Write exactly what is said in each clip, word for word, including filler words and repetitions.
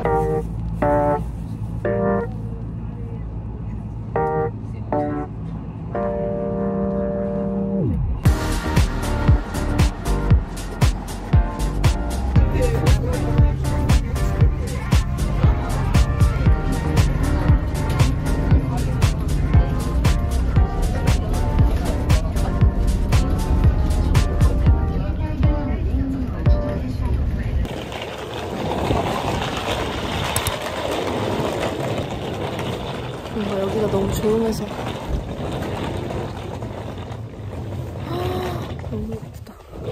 뭔가 여기가 너무 조용해서 너무 예쁘다.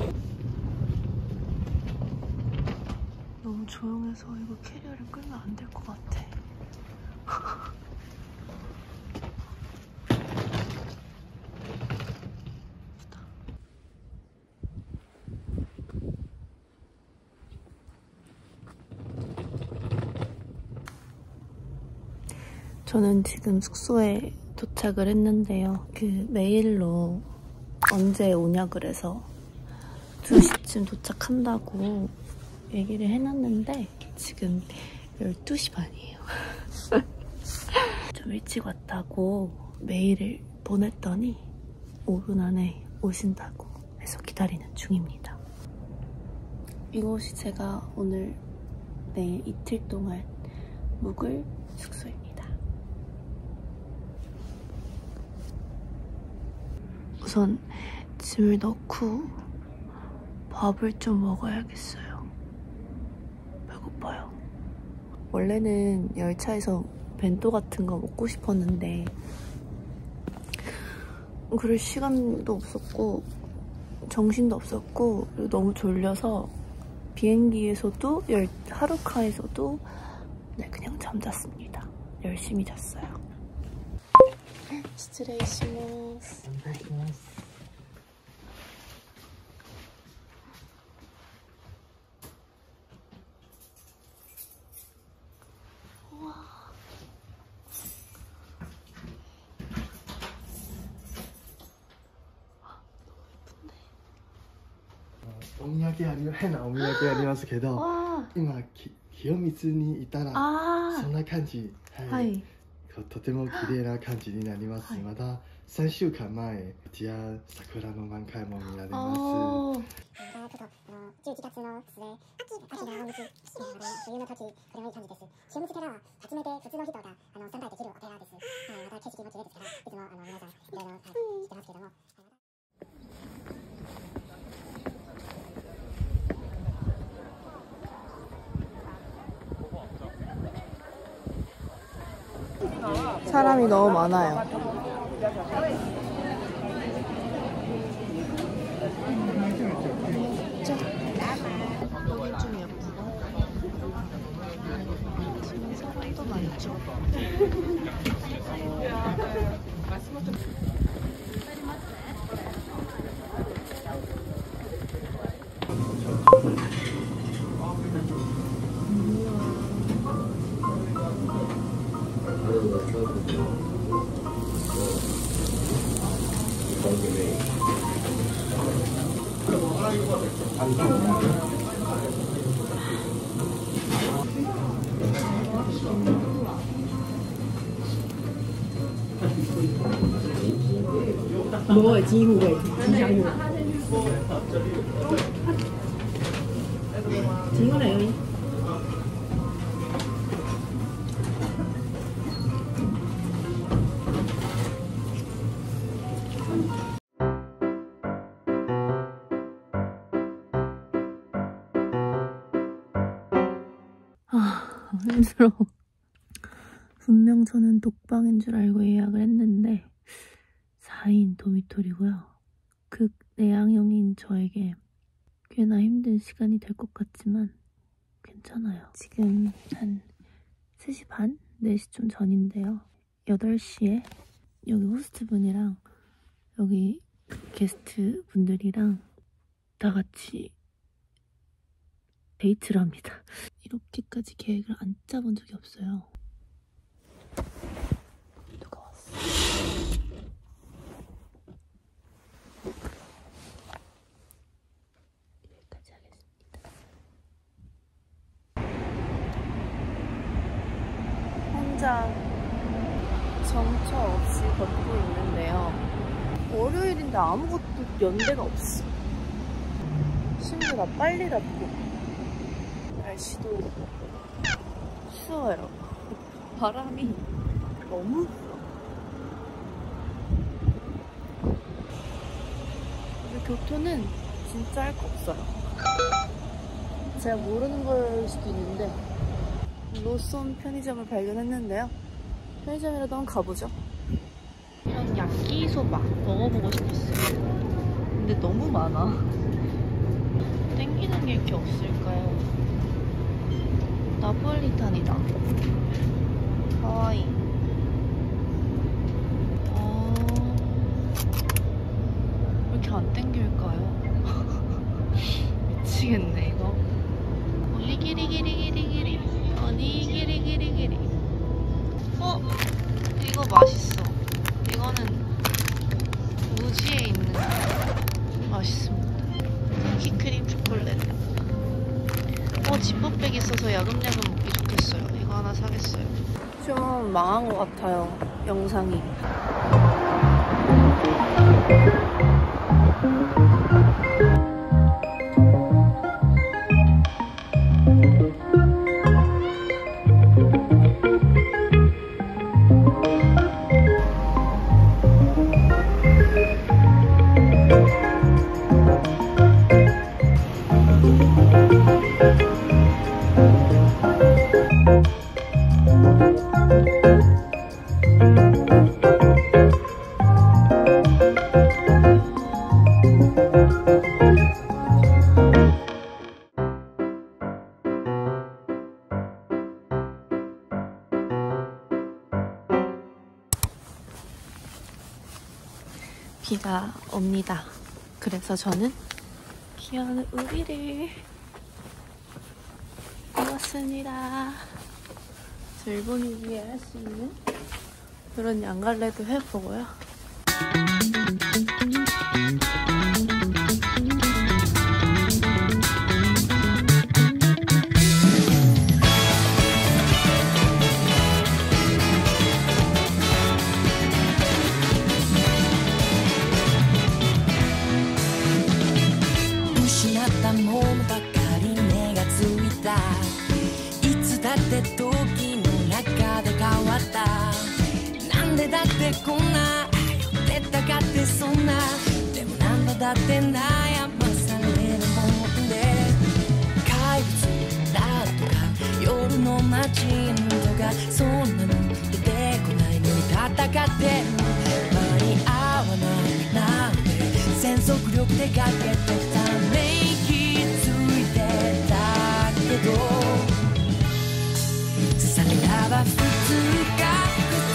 너무 조용해서 이거 캐리어를 끌면 안 될 것 같아. 저는 지금 숙소에 도착을 했는데요. 그 메일로 언제 오냐 그래서 두 시쯤 도착한다고 얘기를 해놨는데 지금 열두 시 반이에요. 좀 일찍 왔다고 메일을 보냈더니 오 분 안에 오신다고 해서 기다리는 중입니다. 이곳이 제가 오늘 내일 이틀 동안 묵을 숙소입니다. 우선 짐을 넣고 밥을 좀 먹어야겠어요. 배고파요. 원래는 열차에서 벤또 같은 거 먹고 싶었는데 그럴 시간도 없었고 정신도 없었고 너무 졸려서 비행기에서도 열, 하루카에서도 네, 그냥 잠잤습니다. 열심히 잤어요. 스트레이시모스. 우와. お土産あり変なお土産ありますけど、今清水にいたらそんな感じ、はい、とても綺麗な感じになります。まださんしゅうかんまえ、こちら桜の満開も見られます。じゅういちがつの末、秋が青道、冬の時、これもいい感じです。清水寺は初めて普通の人があの参拝できるお寺です。はい、また景色も綺麗ですから、いつもあの皆さんいろいろ、はい、知ってますけども。사람이 너무 많아요. 여긴 좀 예쁘고 지금 사람도 많죠. 뭐 지후에 지장후 지후네. 아, 힘들어. 분명 저는 독방인 줄 알고 예약을 했는데 사 인 도미토리고요. 극 내향형인 저에게 꽤나 힘든 시간이 될 것 같지만 괜찮아요. 지금 한 세 시 반? 네 시쯤 전인데요. 여덟 시에 여기 호스트 분이랑 여기 게스트 분들이랑 다 같이 데이트를 합니다. 이렇게까지 계획을 안 짜본 적이 없어요. 누가 왔어? 여기까지 하겠습니다. 살짝 정처 없이 걷고 있는데요. 월요일인데 아무것도 연대가 없어. 심지어 나 빨리 닫고. 날씨도 추워요. 바람이 너무 불어. 근데 교토는 진짜 할 거 없어요. 제가 모르는 걸 수도 있는데 로손 편의점을 발견했는데요. 편의점이라도 한번 가보죠. 이런 야끼소바 먹어보고 싶었어요. 근데 너무 많아. 땡기는 게 이렇게 없을까요? 나폴리탄이다. 하와이. 어... 왜 이렇게 안 땡길까요? 미치겠네 이거. 오니기리기리기리기리 오니기리기리기리. 어? 이거 맛있어. 이거는 무지에 있는 맛있습니다. 쿠키크림 초콜릿. 어, 지퍼백 있어서 야금야금 먹기 좋겠어요. 이거 하나 사겠어요. 좀 망한 것 같아요, 영상이. 비가 옵니다. 그래서 저는 귀여운 우비를 입었습니다. 일본이 위해 할 수 있는 그런 양갈래도 해보고요. こんな寄ってたかってそんなでもなんだだって悩まされるもんで怪物だとか夜の街とかそんなの出てこないのに戦って間に合わないなんて全速力でかけてため息ついてたけどされらば普通か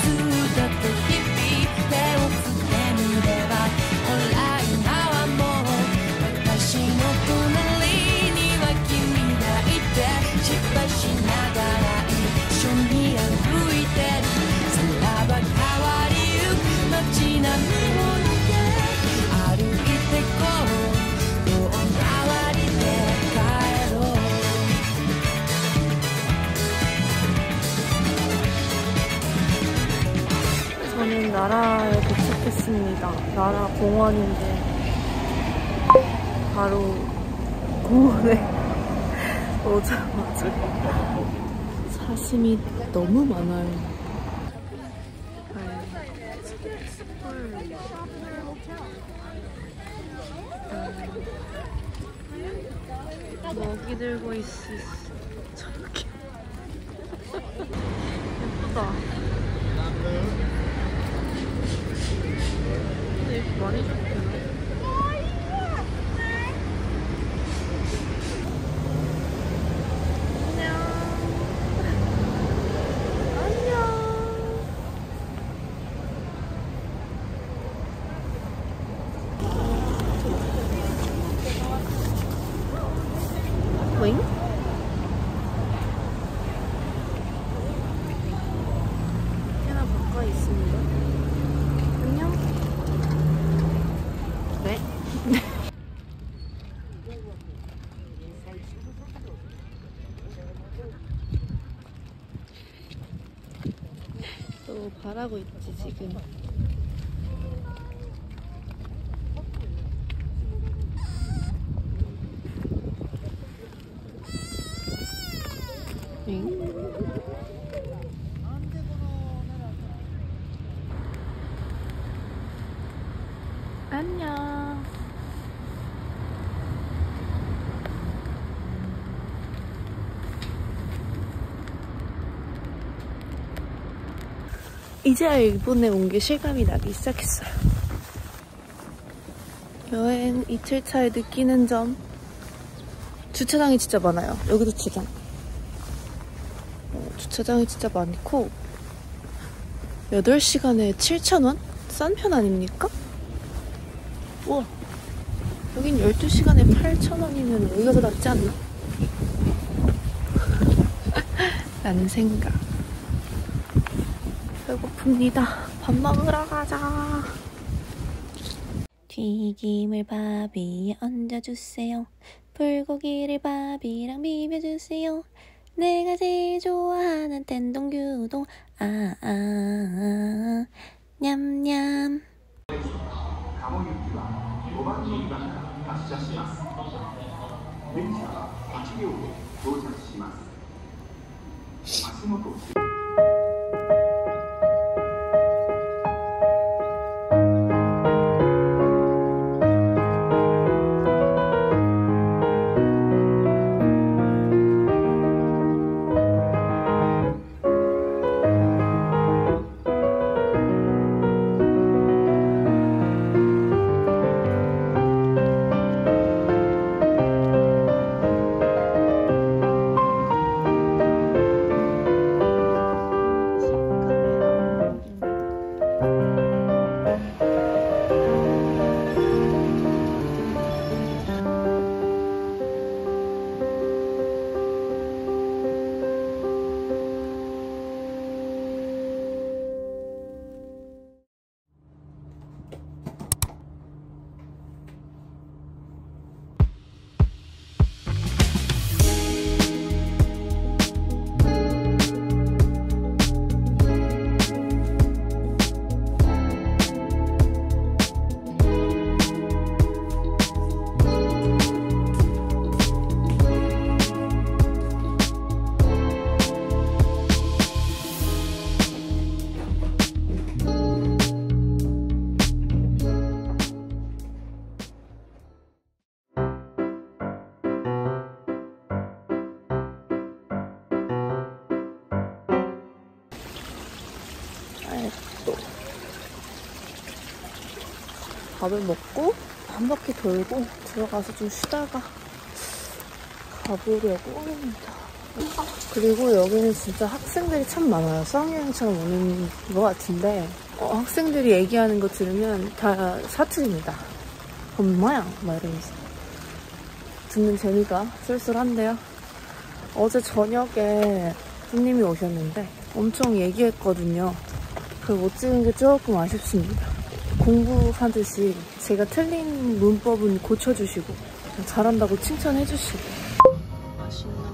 저는 나라에 도착했습니다. 나라 공원인데 바로 공원에 오자마자 사슴이 너무 많아요. 먹이 들고 있어. 저렇게 예쁘다. 근데 이렇게 많이 줬구나. 또 바라고 있지 지금. 응? 안녕. 이제야 일본에 온 게 실감이 나기 시작했어요. 여행 이틀 차에 느끼는 점. 주차장이 진짜 많아요. 여기도 주차장. 어, 주차장이 진짜 많고 여덟 시간에 칠천 원? 싼 편 아닙니까? 우와. 여긴 열두 시간에 팔천 원이면 여기가 더 낫지 않나? 라는 생각. 배고픕니다. 밥 먹으러 가자. 튀김을 밥 위에 얹어주세요. 불고기를 밥이랑 비벼주세요. 내가 제일 좋아하는 텐동규동. 아, 아, 아, 냠냠. 밥을 먹고 한 바퀴 돌고 들어가서 좀 쉬다가 가보려고 합니다. 그리고 여기는 진짜 학생들이 참 많아요. 수학여행처럼 오는 것 같은데 어, 학생들이 얘기하는 거 들으면 다 사투리입니다. 엄마야 막 이러면서 듣는 재미가 쏠쏠한데요. 어제 저녁에 부님이 오셨는데 엄청 얘기했거든요. 그걸 못 찍은 게 조금 아쉽습니다. 공부하듯이 제가 틀린 문법은 고쳐주시고 잘한다고 칭찬해주시고. 맛있는 거.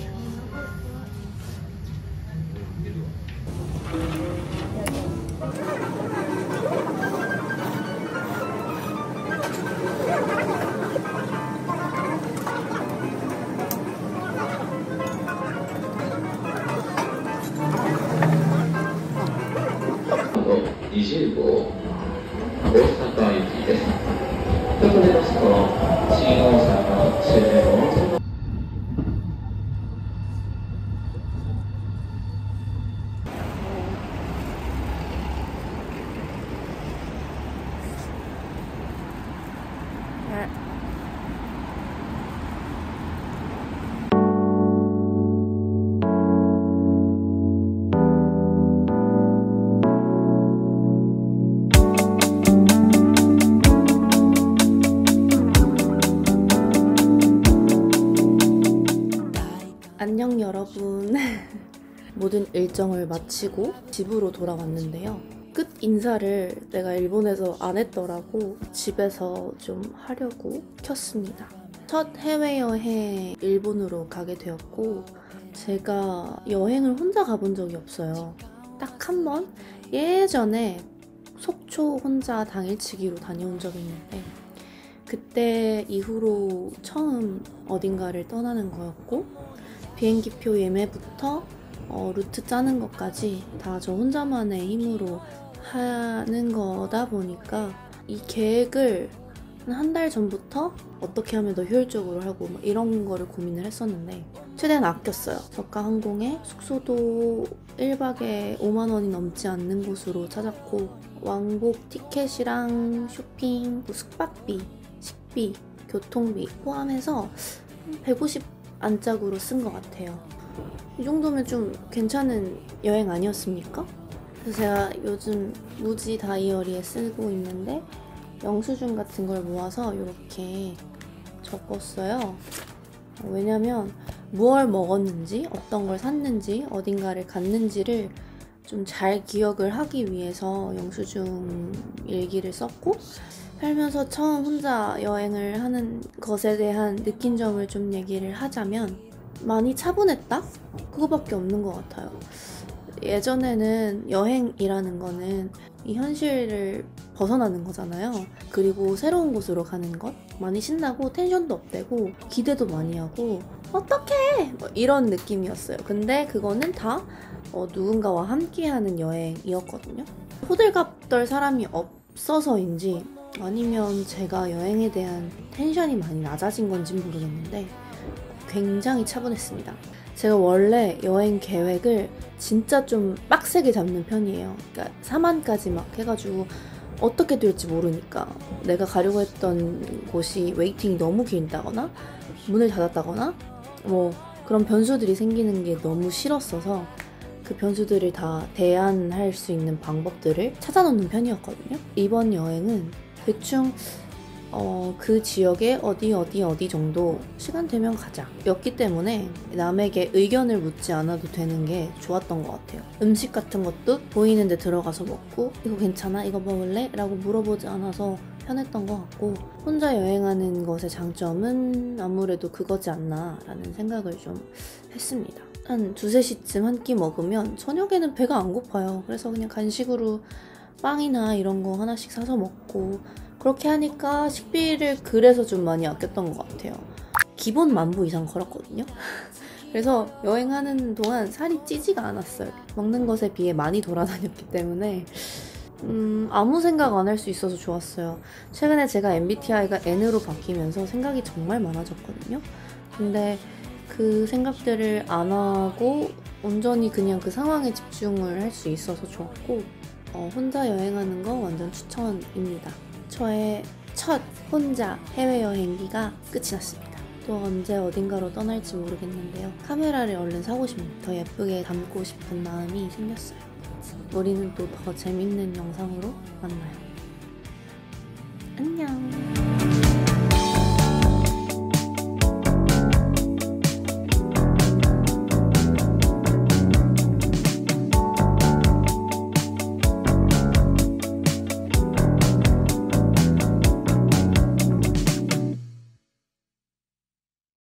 이십오 大阪行きです。ということでますと、新大阪終点を안녕 여러분. 모든 일정을 마치고 집으로 돌아왔는데요. 끝 인사를 내가 일본에서 안 했더라고. 집에서 좀 하려고 켰습니다. 첫 해외여행 일본으로 가게 되었고 제가 여행을 혼자 가본 적이 없어요. 딱 한 번 예전에 속초 혼자 당일치기로 다녀온 적이 있는데 그때 이후로 처음 어딘가를 떠나는 거였고 비행기표 예매부터 어, 루트 짜는 것까지 다 저 혼자만의 힘으로 하는 거다 보니까 이 계획을 한 달 전부터 어떻게 하면 더 효율적으로 하고 막 이런 거를 고민을 했었는데 최대한 아꼈어요. 저가 항공에 숙소도 일 박에 오만 원이 넘지 않는 곳으로 찾았고 왕복 티켓이랑 쇼핑, 숙박비, 식비, 교통비 포함해서 백오십 안짝으로 쓴 것 같아요. 이 정도면 좀 괜찮은 여행 아니었습니까? 그래서 제가 요즘 무지 다이어리에 쓰고 있는데 영수증 같은 걸 모아서 이렇게 적었어요. 왜냐면 무얼 먹었는지, 어떤 걸 샀는지, 어딘가를 갔는지를 좀 잘 기억을 하기 위해서 영수증 일기를 썼고 살면서 처음 혼자 여행을 하는 것에 대한 느낀 점을 좀 얘기를 하자면 많이 차분했다? 그거밖에 없는 것 같아요. 예전에는 여행이라는 거는 이 현실을 벗어나는 거잖아요. 그리고 새로운 곳으로 가는 것 많이 신나고 텐션도 업되고 기대도 많이 하고 어떡해! 뭐 이런 느낌이었어요. 근데 그거는 다 어, 누군가와 함께하는 여행이었거든요. 호들갑 떨 사람이 없어서인지 아니면 제가 여행에 대한 텐션이 많이 낮아진 건지 모르겠는데 굉장히 차분했습니다. 제가 원래 여행 계획을 진짜 좀 빡세게 잡는 편이에요. 그러니까 사만까지 막 해가지고 어떻게 될지 모르니까 내가 가려고 했던 곳이 웨이팅이 너무 길다거나 문을 닫았다거나 뭐 그런 변수들이 생기는 게 너무 싫었어서 그 변수들을 다 대안할 수 있는 방법들을 찾아놓는 편이었거든요. 이번 여행은 대충 어, 그 지역에 어디 어디 어디 정도 시간 되면 가자 였기 때문에 남에게 의견을 묻지 않아도 되는 게 좋았던 것 같아요. 음식 같은 것도 보이는 데 들어가서 먹고 이거 괜찮아? 이거 먹을래? 라고 물어보지 않아서 편했던 것 같고 혼자 여행하는 것의 장점은 아무래도 그거지 않나 라는 생각을 좀 했습니다. 한 두세 시쯤 한 끼 먹으면 저녁에는 배가 안 고파요. 그래서 그냥 간식으로 빵이나 이런 거 하나씩 사서 먹고 그렇게 하니까 식비를 그래서 좀 많이 아꼈던 것 같아요. 기본 만보 이상 걸었거든요. 그래서 여행하는 동안 살이 찌지가 않았어요. 먹는 것에 비해 많이 돌아다녔기 때문에 음, 아무 생각 안 할 수 있어서 좋았어요. 최근에 제가 엠비티아이가 N으로 바뀌면서 생각이 정말 많아졌거든요. 근데 그 생각들을 안 하고 온전히 그냥 그 상황에 집중을 할 수 있어서 좋았고 어, 혼자 여행하는 거 완전 추천입니다. 저의 첫 혼자 해외여행기가 끝이 났습니다. 또 언제 어딘가로 떠날지 모르겠는데요. 카메라를 얼른 사고 싶네요. 더 예쁘게 담고 싶은 마음이 생겼어요. 우리는 또 더 재밌는 영상으로 만나요. 안녕.